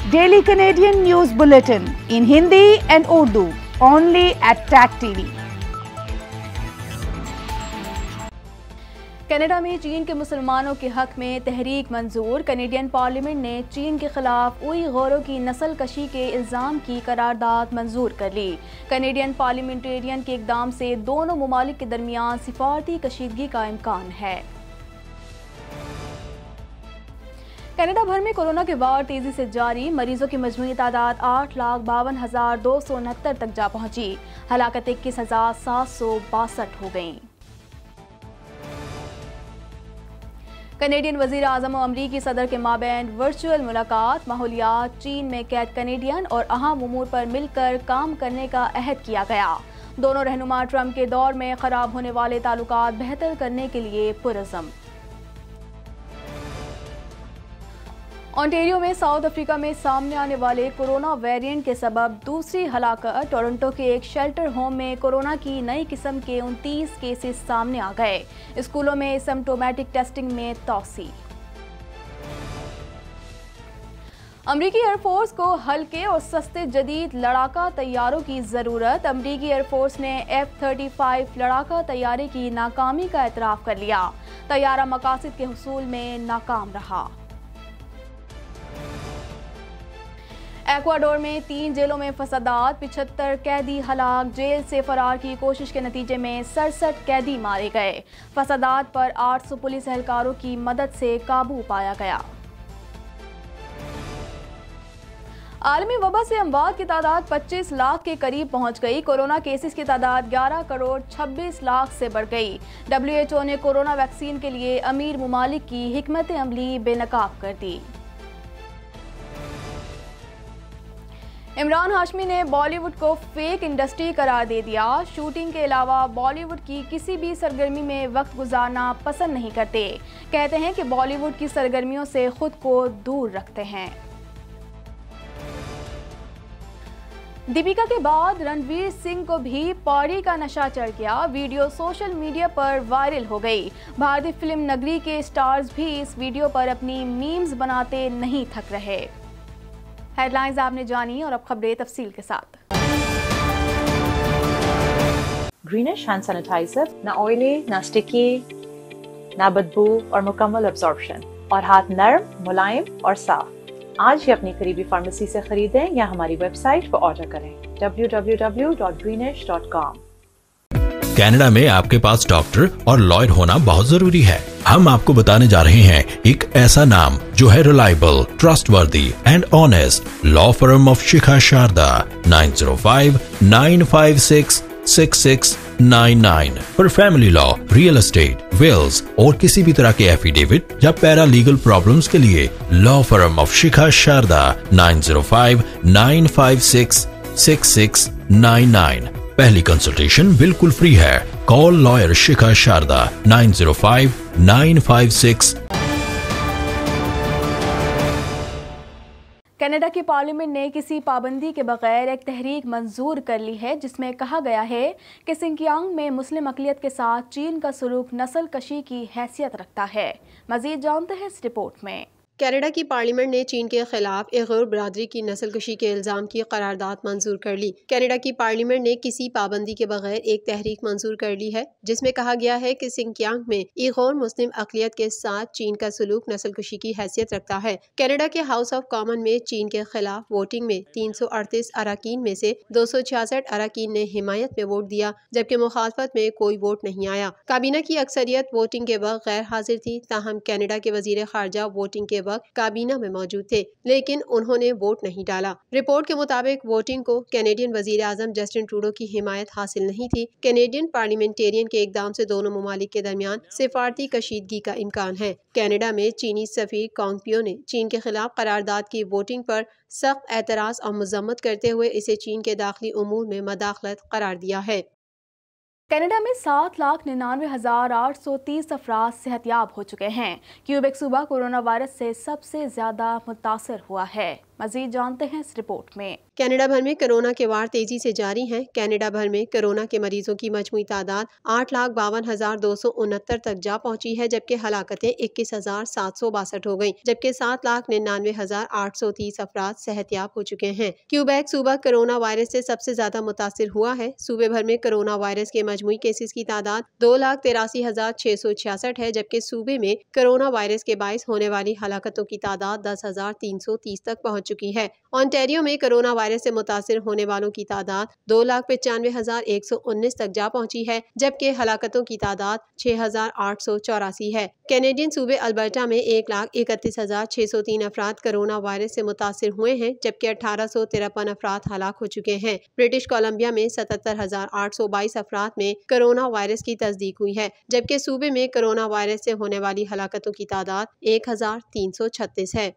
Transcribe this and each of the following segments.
Daily Canadian News Bulletin in Hindi and Urdu, only at TAC TV. Canada में चीन के मुसलमानों के हक में तहरीक मंजूर। कनेडियन पार्लियामेंट ने चीन के खिलाफ उइगुरों की नस्ल कशी के इल्ज़ाम की करारदाद मंजूर कर ली। कनेडियन पार्लियामेंटेरियन के इक़दाम से दोनों ममालिक के दरमियान सिफारती कशीदगी का इम्कान है। कनाडा भर में कोरोना के वार तेजी से जारी। मरीजों की मजमूई तादाद 8,52,269 तक जा पहुंची। हलाकत 21,762 हो गईं। कनेडियन वज़ीर आज़म और अमरीकी सदर के माबैन वर्चुअल मुलाकात। माहौलियात, चीन में कैद कनेडियन और अहम उमूर पर मिलकर काम करने का अहद किया गया। दोनों रहनुमा ट्रंप के दौर में खराब होने वाले ताल्लुकात बेहतर करने के लिए पुरज़्म। ओंटारियो में साउथ अफ्रीका में सामने आने वाले कोरोना वेरिएंट के सबब दूसरी हलाकत। टोरंटो के एक शेल्टर होम में कोरोना की नई किस्म के 29 केसेस सामने आ गए। स्कूलों में एसिम्प्टोमेटिक टेस्टिंग में तौसी। अमरीकी एयरफोर्स को हल्के और सस्ते जदीद लड़ाका तैयारों की ज़रूरत। अमरीकी एयरफोर्स ने F-35 लड़ाका तैयारे की नाकामी का एतराफ़ कर लिया। तैयारा मकासद के हुसूल में नाकाम रहा। एक्वाडोर में 3 जेलों में फसादात। 75 कैदी हलाक। जेल से फरार की कोशिश के नतीजे में 67 कैदी मारे गए। फसादात पर 800 पुलिस एहलकारों की मदद से काबू पाया गया। आलमी वबा से अमवात की तादाद 25 लाख के करीब पहुंच गई। कोरोना केसेस की तादाद 11 करोड़ 26 लाख से बढ़ गई। WHO ने कोरोना वैक्सीन के लिए अमीर मुमालिक की हिकमत अमली बेनकाब कर दी। इमरान हाशमी ने बॉलीवुड को फेक इंडस्ट्री करार दे दिया। शूटिंग के अलावा बॉलीवुड की किसी भी सरगर्मी में वक्त गुजारना पसंद नहीं करते। कहते हैं कि बॉलीवुड की सरगर्मियों से खुद को दूर रखते हैं। दीपिका के बाद रणवीर सिंह को भी पौड़ी का नशा चढ़ गया। वीडियो सोशल मीडिया पर वायरल हो गई। भारतीय फिल्म नगरी के स्टार्स भी इस वीडियो पर अपनी मीम्स बनाते नहीं थक रहे। हेडलाइंस आपने जानी और अब खबरें तफसील के साथ। ग्रीनिश हैंड सैनिटाइजर ना ऑयली, ना स्टिकी, ना बदबू और मुकम्मल अब्जॉर्प्शन और हाथ नरम, मुलायम और साफ। आज ही अपनी करीबी फार्मेसी से खरीदें या हमारी वेबसाइट पर ऑर्डर करें www.greenish.com। कनाडा में आपके पास डॉक्टर और लॉयर होना बहुत जरूरी है। हम आपको बताने जा रहे हैं एक ऐसा नाम जो है reliable, trustworthy and honest. Law firm of Shikha Sharda 905-956-6699 पर family law, real estate, wills और किसी भी तरह के एफिडेविट या पैरा लीगल प्रॉब्लम्स के लिए law firm of Shikha Sharda 905-956-6699। पहली कंसल्टेशन बिल्कुल फ्री है। Call lawyer Shikha Sharda 905-956। Canada की पार्लियामेंट ने किसी पाबंदी के बगैर एक तहरीक मंजूर कर ली है जिसमें कहा गया है कि सिंकियांग में मुस्लिम अक़लियत के साथ चीन का सलूक नस्ल कशी की हैसियत रखता है। मजीद जानते हैं इस रिपोर्ट में। कनाडा की पार्लियामेंट ने चीन के खिलाफ उइगुर बरादरी की नस्ल कशी के इल्ज़ाम की करारदाद मंजूर कर ली। कनाडा की पार्लियामेंट ने किसी पाबंदी के बगैर एक तहरीक मंजूर कर ली है जिसमें कहा गया है कि सिंकियांग में उइगुर मुस्लिम अक़लियत के साथ चीन का सलूक नस्ल कशी की हैसियत रखता है। कनाडा के हाउस ऑफ कॉमन में चीन के खिलाफ वोटिंग में 338 अराकीन में से 266 अराकीन ने हिमायत में वोट दिया, जबकि मुखालफत में कोई वोट नहीं आया। काबीना की अक्सरियत वोटिंग के वक्त गैर हाजिर थी। ताहम कनाडा के वजीर खारजा वोटिंग के वक्त काबीना में मौजूद थे, लेकिन उन्होंने वोट नहीं डाला। रिपोर्ट के मुताबिक वोटिंग को कैनेडियन वजीर आजम जस्टिन ट्रूडो की हिमायत हासिल नहीं थी। कैनेडियन पार्लियामेंटेरियन के इकदाम से दोनों ममालिक के दरमियान सिफारती कशीदगी का इम्कान है। कनाडा में चीनी सफीर कॉन्गपियो ने चीन के खिलाफ करारदाद की वोटिंग पर सख्त एतराज और मजम्मत करते हुए इसे चीन के दाखिली उमूर में मदाखलत करार दिया है। कनाडा में 7,99,830 अफराद सेहतयाब हो चुके हैं। क्यूबेक सूबा कोरोना वायरस से सबसे ज्यादा मुतासर हुआ है। मजीद जानते हैं इस रिपोर्ट में। कनाडा भर में कोरोना के वार तेजी से जारी हैं। कनाडा भर में कोरोना के मरीजों की मजमूई तादाद 8,52,269 तक जा पहुंची है, जबकि हलाकतें 21,762 हो गईं, जबकि 7,99,830 अफराद सेहतयाब हो चुके हैं। क्यूबेक सूबा कोरोना वायरस से सबसे ज्यादा मुतासिर हुआ है। सूबे भर में कोरोना वायरस के मजमूई केसेस की तादाद 2,83,666 है, जबकि सूबे में कोरोना वायरस के बाइस होने वाली हलाकतों की तादाद 10,330 तक पहुँच चुकी है। ऑन्टेरियो में कोरोना वायरस से मुतासिर होने वालों की तादाद 2,95,119 तक जा पहुंची है, जबकि हलाकतों की तादाद 6,884 है। कैनेडियन सूबे अल्बर्टा में 1,31,603 अफराद कोरोना वायरस से मुतासिर हुए हैं, जबकि 1,853 अफराद हलाक हो चुके हैं। ब्रिटिश कोलंबिया में 77,822 अफराद में कोरोना वायरस की तस्दीक हुई है, जबकि सूबे में कोरोना वायरस से होने वाली हलाकतों की तादाद 1,336 है।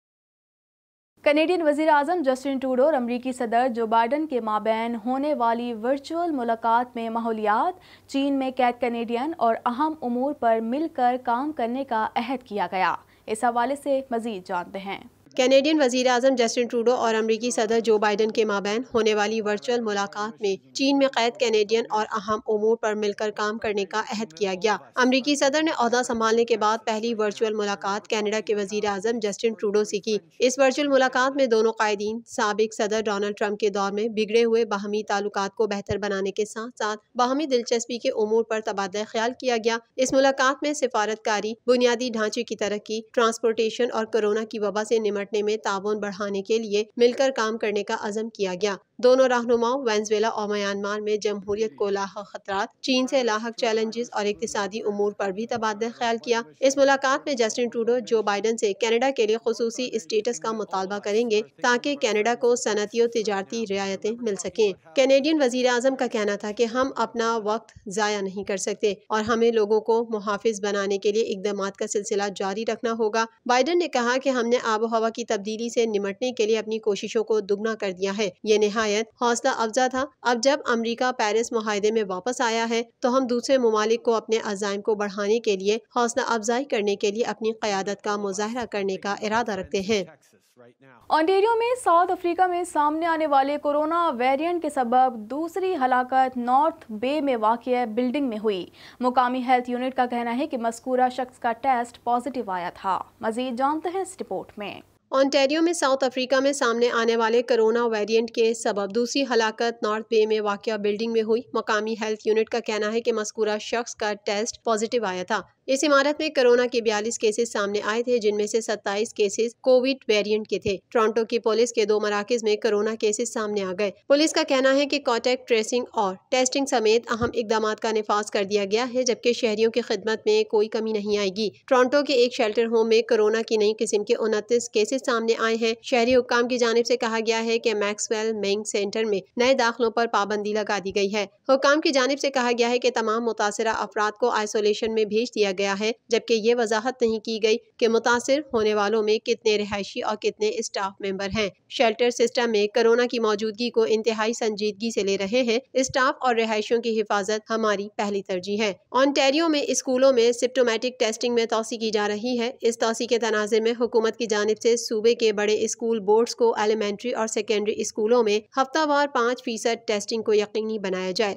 कनेडियन वज़ीर आज़म जस्टिन ट्रूडो और अमरीकी सदर जो बाइडन के माबैन होने वाली वर्चुअल मुलाकात में माहौलियात, चीन में कैद कनेडियन और अहम उमूर पर मिलकर काम करने का अहद किया गया। इस हवाले से मज़ीद जानते हैं। कैनेडियन वज़ीर आज़म जस्टिन ट्रूडो और अमरीकी सदर जो बाइडन के माबैन होने वाली वर्चुअल मुलाकात में चीन में कैद कैनेडियन और अहम उमूर पर मिलकर काम करने का अहद किया गया। अमरीकी सदर ने ओहदा संभालने के बाद पहली वर्चुअल मुलाकात कनाडा के वज़ीर आज़म जस्टिन ट्रूडो से की। इस वर्चुअल मुलाकात में दोनों कायदीन साबिक सदर डोनाल्ड ट्रंप के दौर में बिगड़े हुए बाहमी ताल्लुकात को बेहतर बनाने के साथ साथ बाहमी दिलचस्पी के उमूर पर तबादला ख्याल किया गया। इस मुलाकात में सिफारतकारी, बुनियादी ढांचे की तरक्की, ट्रांसपोर्टेशन और कोरोना की वबा से निपटने में ताउन बढ़ाने के लिए मिलकर काम करने का अज़म किया गया। दोनों रहनुमाओं वेनेजुएला और म्यांमार में जमहूरियत को लाहक खतरात, चीन से लाहक चैलेंजेस और इक्तिसादी उमूर पर भी तबादला ख्याल किया। इस मुलाकात में जस्टिन ट्रूडो जो बाइडन से कनाडा के लिए खुसूसी स्टेटस का मुतालबा करेंगे ताकि कनाडा को सनती और तिजारती रियायतें मिल सकें। कैनेडियन वज़ीर आज़म का कहना था कि हम अपना वक्त ज़ाया नहीं कर सकते और हमें लोगों को मुहाफिज बनाने के लिए इक़दामात का सिलसिला जारी रखना होगा। बाइडन ने कहा कि हमने आबो हवा की तब्दीली से निमटने के लिए अपनी कोशिशों को दुगना कर दिया है। ये निहायत हौसला अफजा था। अब जब अमेरिका पेरिस मुआहदे में वापस आया है तो हम दूसरे ममालिक को अपने अज़ाइम को बढ़ाने के लिए हौसला अफजाई करने के लिए अपनी क़यादत का मुज़ाहरा करने का इरादा रखते हैं। ओंटारियो में साउथ अफ्रीका में सामने आने वाले कोरोना वेरिएंट के सबब दूसरी हलाकत नॉर्थ बे में वाक़िया बिल्डिंग में हुई। मुकामी हेल्थ यूनिट का कहना है कि मज़कूरा शख्स का टेस्ट पॉजिटिव आया था। मज़ीद जानते हैं इस रिपोर्ट में। ओंटारियो में साउथ अफ्रीका में सामने आने वाले कोरोना वेरिएंट के सबब दूसरी हलाकत नॉर्थ बे में वाक़िया बिल्डिंग में हुई। मकामी हेल्थ यूनिट का कहना है कि मज़कूरा शख्स का टेस्ट पॉजिटिव आया था। इस इमारत में कोरोना के 42 केसेस सामने आए थे, जिनमें से 27 केसेस कोविड वेरिएंट के थे। टोरंटो की पुलिस के 2 मराकज़ में कोरोना केसेस सामने आ गए। पुलिस का कहना है कि कॉन्टैक्ट ट्रेसिंग और टेस्टिंग समेत अहम इकदामात का निफाज कर दिया गया है, जबकि शहरियों की खिदमत में कोई कमी नहीं आएगी। टोरंटो के एक शेल्टर होम में कोरोना की नई किस्म के 29 केसेस सामने आए हैं। शहरी हुक्काम की जानिब से कहा गया है कि मैक्सवेल मेंग सेंटर में नए दाखिलों पर पाबंदी लगा दी गई है। हुक्काम की जानिब से कहा गया है कि तमाम मुतासिरा अफराद को आइसोलेशन में भेज दिया गया है, जबकि ये वजाहत नहीं की गई कि मुतासिर होने वालों में कितने रिहायशी और कितने स्टाफ मेंबर हैं। शेल्टर सिस्टम में कोरोना की मौजूदगी को इंतहाई संजीदगी से ले रहे हैं। स्टाफ और रिहायशियों की हिफाजत हमारी पहली तरजीह है। ओंटारियो में स्कूलों में सिम्प्टोमेटिक टेस्टिंग में तोसी की जा रही है। इस तोसी के तनाज़ुर में हुकूमत की जानिब से सूबे के बड़े स्कूल बोर्ड्स को एलिमेंट्री और सेकेंडरी स्कूलों में हफ्तावार 5% टेस्टिंग को यकीनी बनाया जाए।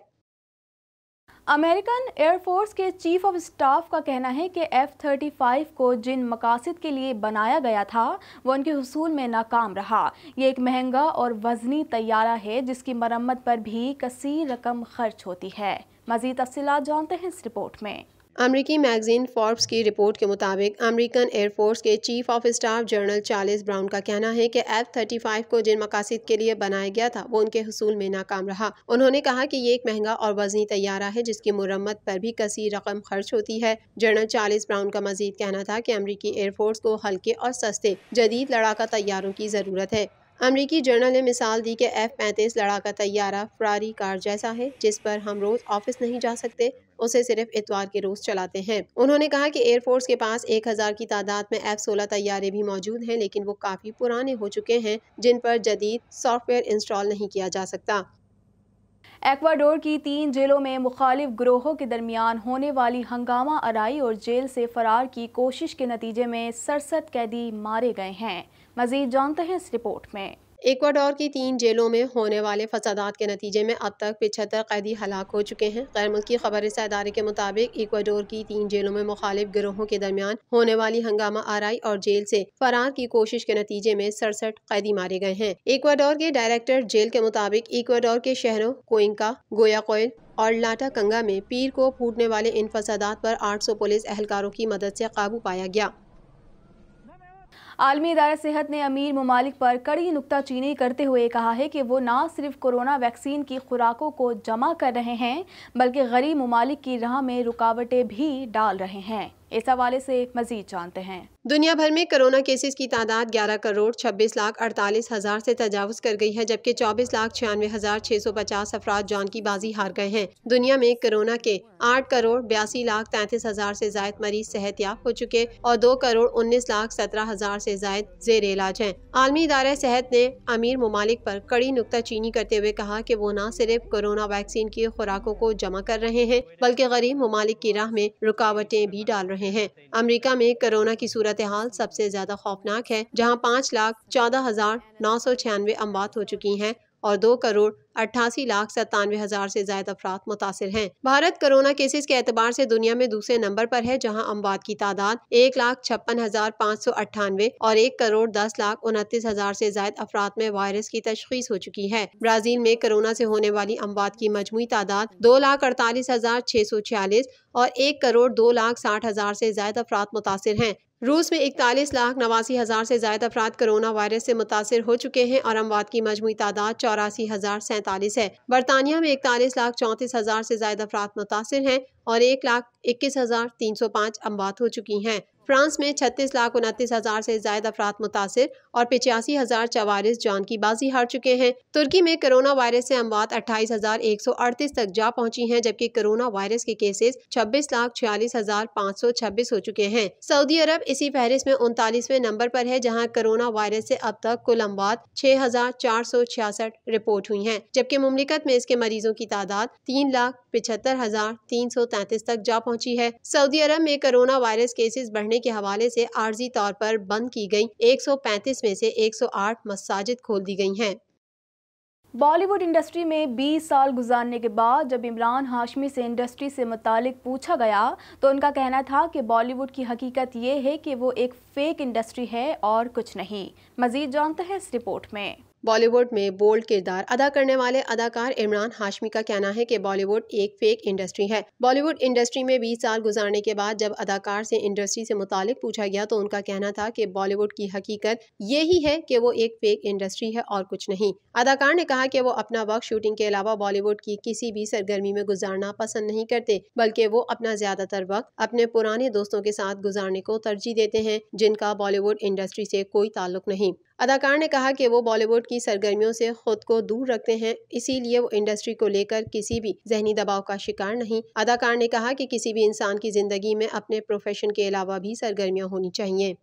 अमेरिकन एयरफोर्स के चीफ ऑफ स्टाफ का कहना है कि F-35 को जिन मकासद के लिए बनाया गया था वो उनके हुसूल में नाकाम रहा। ये एक महंगा और वज़नी तैयारा है जिसकी मरम्मत पर भी कसीर रकम खर्च होती है। मज़ीद तफ़सीलात जानते हैं इस रिपोर्ट में। अमरीकी मैगजीन फोर्ब्स की रिपोर्ट के मुताबिक अमेरिकन एयरफोर्स के chief of staff general Charles Brown का कहना है कि F-35 को जिन मकासद के लिए बनाया गया था वो उनके हुसूल में नाकाम रहा। उन्होंने कहा कि ये एक महंगा और वज़नी तैयारा है जिसकी मुरम्मत पर भी कसीर रकम खर्च होती है। जनरल चार्ल्स ब्राउन का मजीद कहना था कि अमरीकी एयरफोर्स को हल्के और सस्ते जदीद लड़ाका तैयारों की ज़रूरत है। अमरीकी जर्नल ने मिसाल दी कि F-35 लड़ाका तैयारा फरारी कार जैसा है जिस पर हम रोज़ ऑफिस नहीं जा सकते, उसे सिर्फ इतवार के रोज चलाते हैं। उन्होंने कहा कि एयरफोर्स के पास 1000 की तादाद में F-16 तैयारे भी मौजूद हैं, लेकिन वो काफ़ी पुराने हो चुके हैं जिन पर जदीद सॉफ्टवेयर इंस्टॉल नहीं किया जा सकता। एक्वाडोर की 3 जेलों में मुखालिफ ग्रोहों के दरमियान होने वाली हंगामा आराई और जेल से फरार की कोशिश के नतीजे में 67 कैदी मारे गए हैं। मजीद जानते हैं इस रिपोर्ट में। इक्वाडोर की 3 जेलों में होने वाले फसादात के नतीजे में अब तक 75 कैदी हलाक हो चुके हैं। गैर मुल्की खबररसा इदारे के मुताबिक इक्वाडोर की 3 जेलों में मुखालिफ गिरोहों के दरमियान होने वाली हंगामा आराई और जेल से फरार की कोशिश के नतीजे में 67 कैदी मारे गए हैं। इक्वाडोर के डायरेक्टर जेल के मुताबिक इक्वाडोर के शहरों कोइंका, गोयाकोयल और लाटाकंगा में पीर को फूटने वाले इन फसादात पर 800 पुलिस एहलकारों की मदद से काबू पाया गया। आलमी इदारा सेहत ने अमीर ममालिक पर कड़ी नुक्ताचीनी करते हुए कहा है कि वो न सिर्फ कोरोना वैक्सीन की खुराकों को जमा कर रहे हैं बल्कि गरीब ममालिक की राह में रुकावटें भी डाल रहे हैं। इस हवाले से मजीद जानते हैं। दुनिया भर में कोरोना केसेस की तादाद 11 करोड़ 26 लाख 48 हजार से तजावुज कर गई है, जबकि 24 लाख 96 हजार 650 अफराद जान की बाजी हार गए हैं। दुनिया में कोरोना के 8 करोड़ 82 लाख 33 हजार से जायद मरीज सेहतयाब हो चुके और 2 करोड़ 19 लाख 17 हजार से जायद जेर इलाज हैं। आलमी इदारा सेहत ने अमीर ममालिक पर कड़ी नुक्ताचीनी करते हुए कहा कि वो न सिर्फ कोरोना वैक्सीन की खुराकों को जमा कर रहे हैं बल्कि गरीब ममालिक की राह में रुकावटें भी डाल रहे हैं। अमेरिका में कोरोना की सूरत हाल सबसे ज्यादा खौफनाक है, जहां 5,14,996 अमवात हो चुकी हैं और 2 करोड़ 88 लाख 97 हजार से ज्यादा अफराद मुतासिर हैं। भारत कोरोना केसेस के एतबार से दुनिया में दूसरे नंबर पर है, जहां अमवात की तादाद 1,56,598 और 1 करोड़ 10 लाख 29 हजार से ज्यादा अफराद में वायरस की तशखीस हो चुकी है। ब्राजील में कोरोना से होने वाली अमवात की मजमूई तादाद 2,48,646 और 1 करोड़ 2 लाख 60 हजार से ज्यादा अफराद मुतासिर हैं। रूस में 41 लाख 89 हजार से ज्यादा अफराद कोरोना वायरस से मुतासिर हो चुके हैं और अमवात की मजमूई तादाद 84,047 है। बरतानिया में 41 लाख 34 हजार से ज्यादा अफराद मुतासिर हैं और 1,21,305 अमवात हो चुकी हैं। फ्रांस में 36 लाख 29 हजार से ज्यादा अफराद मुतासिर और 85,044 जान की बाजी हार चुके हैं। तुर्की में कोरोना वायरस से अमवात 28,138 तक जा पहुंची हैं, जबकि कोरोना वायरस के केसेस 26,46,526 हो चुके हैं। सऊदी अरब इसी फहरिस्त में 39वें नंबर पर है, जहां कोरोना वायरस से अब तक कुल अमवात 6,466 रिपोर्ट हुई हैं, जबकि मुमलिकत में इसके मरीजों की तादाद 3,75,333 तक जा पहुंची है। सऊदी अरब में कोरोना वायरस केसेस बढ़ने के हवाले से आर्जी तौर पर बंद की गई 135 में से 108 मसाजिद खोल दी गई हैं। बॉलीवुड इंडस्ट्री में 20 साल गुजारने के बाद जब इमरान हाशमी से इंडस्ट्री से मुतालिक पूछा गया तो उनका कहना था कि बॉलीवुड की हकीकत ये है कि वो एक फेक इंडस्ट्री है और कुछ नहीं। मजीद जानते हैं इस रिपोर्ट में। बॉलीवुड में बोल्ड किरदार अदा करने वाले अदाकार इमरान हाशमी का कहना है कि बॉलीवुड एक फेक इंडस्ट्री है। बॉलीवुड इंडस्ट्री में 20 साल गुजारने के बाद जब अदाकार से इंडस्ट्री से मुतालिक पूछा गया तो उनका कहना था कि बॉलीवुड की हकीकत यही है कि वो एक फेक इंडस्ट्री है और कुछ नहीं। अदाकार ने कहा कि वो अपना वक्त शूटिंग के अलावा बॉलीवुड की किसी भी सरगर्मी में गुजारना पसंद नहीं करते, बल्कि वो अपना ज्यादातर वक्त अपने पुराने दोस्तों के साथ गुजारने को तरजीह देते हैं, जिनका बॉलीवुड इंडस्ट्री से कोई ताल्लुक नहीं। अदाकार ने कहा कि वो बॉलीवुड की सरगर्मियों से खुद को दूर रखते हैं, इसीलिए वो इंडस्ट्री को लेकर किसी भी जहनी दबाव का शिकार नहीं। अदाकार ने कहा कि किसी भी इंसान की जिंदगी में अपने प्रोफेशन के अलावा भी सरगर्मियां होनी चाहिए।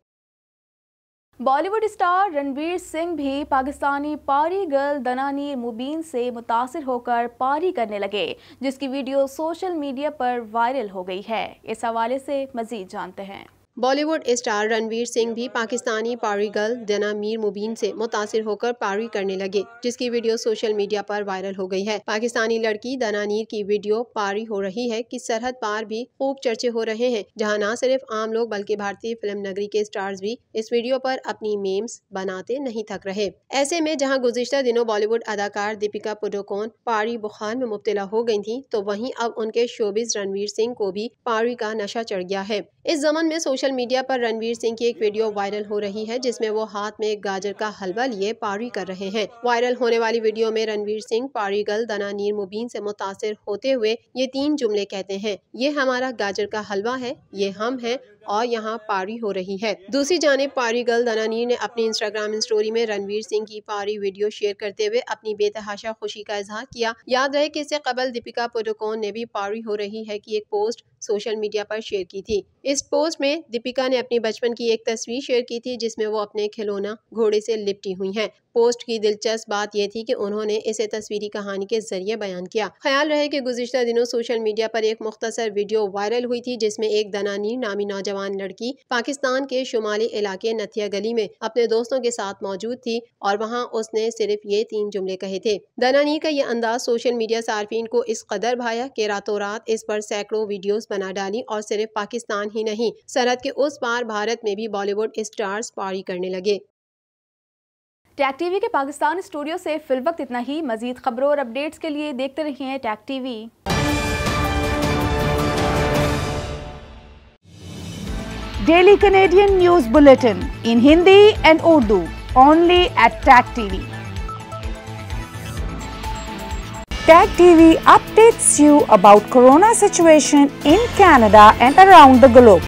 बॉलीवुड स्टार रणवीर सिंह भी पाकिस्तानी पारी गर्ल दनानीर मुबीन से मुतासिर होकर पारी करने लगे, जिसकी वीडियो सोशल मीडिया पर वायरल हो गई है। इस हवाले से मजीद जानते हैं। बॉलीवुड स्टार रणवीर सिंह भी पाकिस्तानी पारी गर्ल दना मीर मुबीन से मुतासिर होकर पारी करने लगे, जिसकी वीडियो सोशल मीडिया पर वायरल हो गई है। पाकिस्तानी लड़की दना नीर की वीडियो पारी हो रही है कि सरहद पार भी खूब चर्चे हो रहे हैं, जहां न सिर्फ आम लोग बल्कि भारतीय फिल्म नगरी के स्टार्स भी इस वीडियो पर अपनी मेम्स बनाते नहीं थक रहे। ऐसे में जहां गुज़िश्ता दिनों बॉलीवुड अदाकार दीपिका पादुकोण पारी बुखार में मुब्तला हो गई थी, तो वहीं अब उनके शोबिज रणवीर सिंह को भी पारी का नशा चढ़ गया है। इस ज़मन में सोशल मीडिया पर रणवीर सिंह की एक वीडियो वायरल हो रही है, जिसमें वो हाथ में गाजर का हलवा लिए पारी कर रहे हैं। वायरल होने वाली वीडियो में रणवीर सिंह पारी गर्ल दना नीर मुबीन से मुतासिर होते हुए ये 3 जुमले कहते हैं, ये हमारा गाजर का हलवा है, ये हम हैं और यहाँ पारी हो रही है। दूसरी जानिब पारी गर्ल दना नीर ने अपनी इंस्टाग्राम स्टोरी में रणवीर सिंह की पारी वीडियो शेयर करते हुए अपनी बेतहाशा खुशी का इजहार किया। याद रहे कि इससे कबल दीपिका पादुकोण ने भी पारी हो रही है कि एक पोस्ट सोशल मीडिया पर शेयर की थी। इस पोस्ट में दीपिका ने अपनी बचपन की एक तस्वीर शेयर की थी, जिसमें वो अपने खिलौना घोड़े से लिपटी हुई हैं। पोस्ट की दिलचस्प बात यह थी कि उन्होंने इसे तस्वीरी कहानी के जरिए बयान किया। ख्याल रहे कि गुज़िश्ता दिनों सोशल मीडिया पर एक मुख्तसर वीडियो वायरल हुई थी, जिसमें एक दना नीर नामी नौजवान नौजवान लड़की पाकिस्तान के शुमाली इलाके नथिया गली में अपने दोस्तों के साथ मौजूद थी और वहां उसने सिर्फ ये 3 जुमले कहे थे। दनानी का ये अंदाज सोशल मीडिया सार्फिन को इस कदर भाया कि रातों रात इस पर सैकड़ों वीडियोस बना डाली और सिर्फ पाकिस्तान ही नहीं, सरहद के उस पार भारत में भी बॉलीवुड स्टार्स पारी करने लगे। टैग टीवी के पाकिस्तान स्टूडियो से फिलवक्त इतना ही। मजीद खबरों और अपडेट्स के लिए देखते रहिए tag TV. Daily Canadian News Bulletin in Hindi and Urdu only at Tag TV. Tag TV updates you about Corona situation in Canada and around the globe.